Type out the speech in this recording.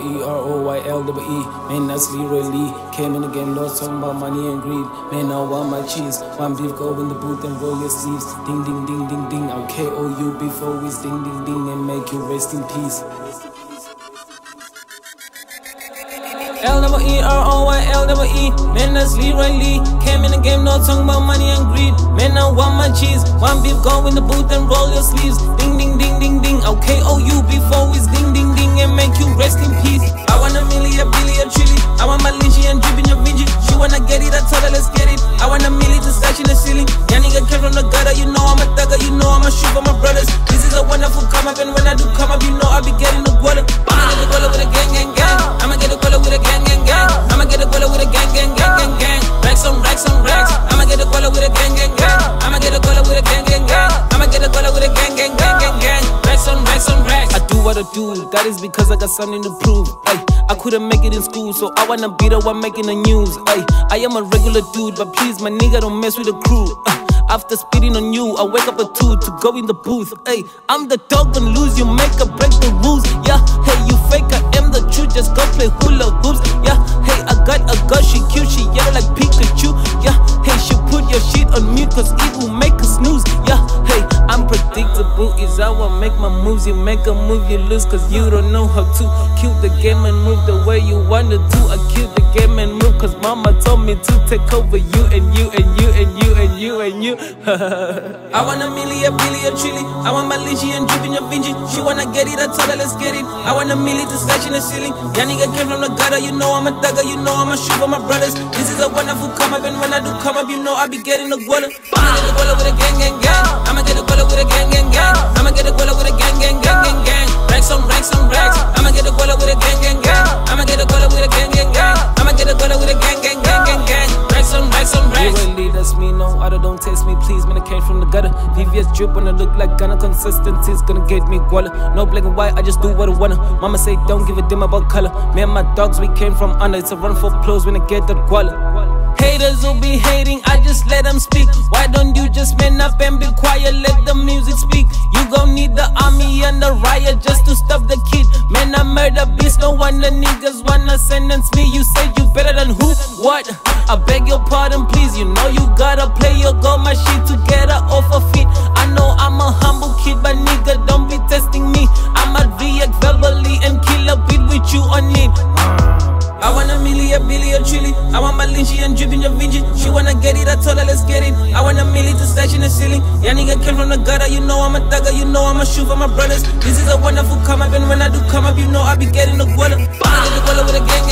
L-E-R-O-Y-L-E-E. Man, that's Leroy Lee. Came in the game, Lord, talking about money and greed. Man, I want my cheese. One beef, go in the booth and roll your sleeves. Ding, ding, ding, ding, ding. I'll KO you before we ding, ding, ding, and make you rest in peace. L-E-R-O-Y-L-E-E. Man, that's Leroy Lee. Came in the game, no talking about money and greed. Man, I want my cheese. One beef, go in the booth and roll your sleeves. Ding, ding, ding, ding, ding. I'll KO you before we ding, ding, ding, and make you rest in peace. I want a million, a billion, a trillion. I want my lynchy and dripping your Vinci. She wanna get it, I told her let's get it. I want a million to stash in the ceiling. Yeah, nigga came from the gutter, you know I'm a thugger, you know I'm a shoot for my brothers. This is a wonderful come up, and when I do come up, you know I'll be getting the guala. I'ma get the guala with a gang, gang, gang. I'ma get the guala with a gang, gang, gang. I'ma get the guala with a gang, gang, gang, gang, gang. Racks on racks on racks. I'ma get the guala with a gang, gang, gang. I'ma get the guala with a gang, gang, gang. I'ma get the guala with a gang, gang, gang, gang, gang. Racks on racks on racks. I do what I do, that is because I got something to prove. Ay, I couldn't make it in school, so I wanna be the one making the news. Ay, I am a regular dude, but please, my nigga, don't mess with the crew. After speeding on you, I wake up at 2 to go in the booth. Ay, I'm the dog and lose, you make or break the rules. Yeah, hey, you fake, I am the truth, just go play hula hoops. Yeah, hey, I got a girl, she cute, she yellow like Pikachu. Yeah, hey, she put your shit on mute, cause it will make her snooze. Yeah, hey, I'm predictable, is how I make my moves. You make a move, you lose, cause you don't know how to kill the game and move the way you wanna do. I kill the game and move, cause mama told me to take over you and you and you and you and you and you. I want a million, a billion, a trillion. I want my lynchy and dripping your Vinci. She wanna get it, I told her let's get it. I want a million to stash in the ceiling. Yeah, nigga came from the gutter, you know I'm a thugger, you know I'm a shoot for my brothers. This is a wonderful come up, and when I do come up, you know I'll be getting the guala. I'ma get the guala with a gang, gang, gang. I'ma get the guala with a gang, gang, gang. I'ma get the guala with a gang, gang, gang, gang, gang. Racks on racks on racks. I'ma get the guala with a gang, gang, gang. I'ma get the guala with a gang, gang, gang. I'ma get the guala with a gang, gang, gang, gang, gang. Racks on racks on racks. Really, that's me, no other, don't test me, please. Man, I came from the gutter. VVS drip when I look like Ghana. Consistency's gonna get me guala. No black and white, I just do what I wanna. Mama say don't give a damn about color. Me and my dogs, we came from under. It's a run for clothes when I get that guala. Haters will be hating, I just let them speak. Why don't you just man up and be quiet, let the music speak? You gon' need the army and the riot just to stop the kid. Man, I murder beast, no wonder niggas wanna sentence me. You say you better than who? What? I beg your pardon, please. You know you gotta play your goal, my shit to get her off her feet. I know I'm a humble kid, but nigga, don't be testing me. I'ma react verbally and kill a beat with you on it. I want a million, a billion, a trillion. I want my lynchy and dripping your Vinci. She wanna get it, I told her let's get it. I want a million to stash in the ceiling. Yeah, nigga came from the gutter, you know I'm a thugger, you know I'm a shoot for my brothers. This is a wonderful come up, and when I do come up, you know I'll be getting the guala. I'ma get the guala with a gang,